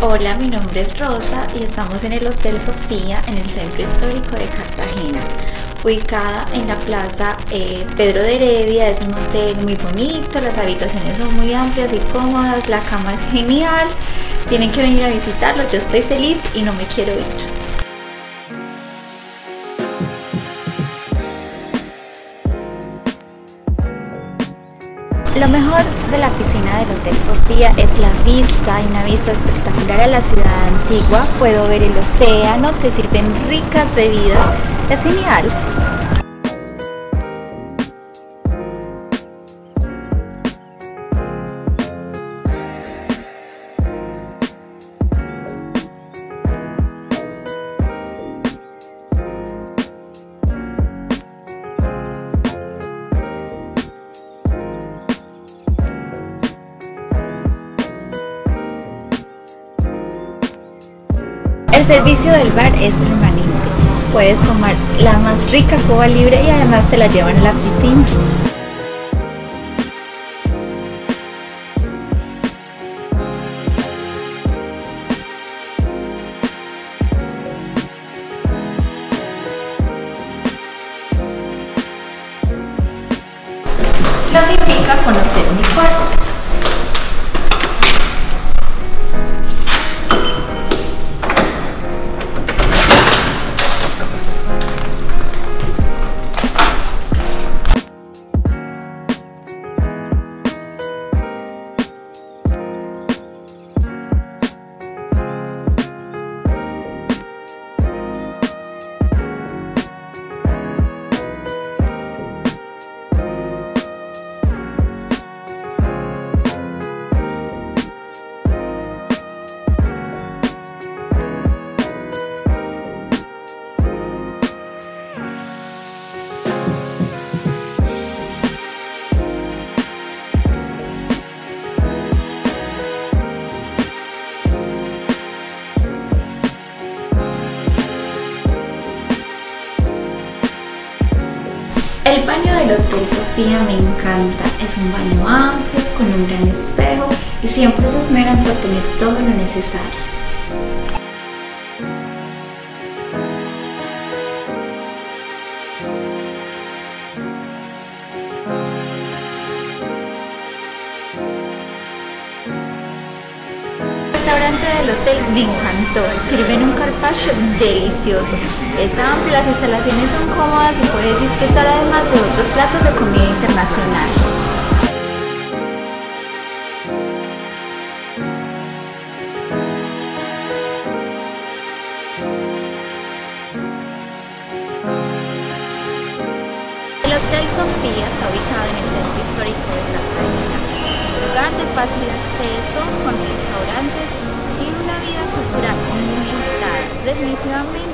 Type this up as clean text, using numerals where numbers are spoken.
Hola, mi nombre es Rosa y estamos en el Hotel Sofía en el centro histórico de Cartagena, ubicada en la plaza Pedro de Heredia. Es un hotel muy bonito, las habitaciones son muy amplias y cómodas, la cama es genial, tienen que venir a visitarlo, yo estoy feliz y no me quiero ir. Lo mejor de la piscina del Hotel Sofía es la vista, hay una vista espectacular a la ciudad antigua, puedo ver el océano, te sirven ricas bebidas, es genial. El servicio del bar es permanente, puedes tomar la más rica Cuba Libre y además te la llevan a la piscina. Los invito a conocer mi cuarto. El baño del Hotel Sofía me encanta, es un baño amplio, con un gran espejo y siempre se esmeran por tener todo lo necesario. El restaurante del hotel me encantó, sirven un carpaccio delicioso, es amplio, las instalaciones son cómodas y puedes disfrutar además de otros platos de comida internacional. El Hotel Sofía está ubicado en el centro histórico de Cartagena, un lugar de fácil acceso, con restaurantes y una vida cultural muy limitada. Definitivamente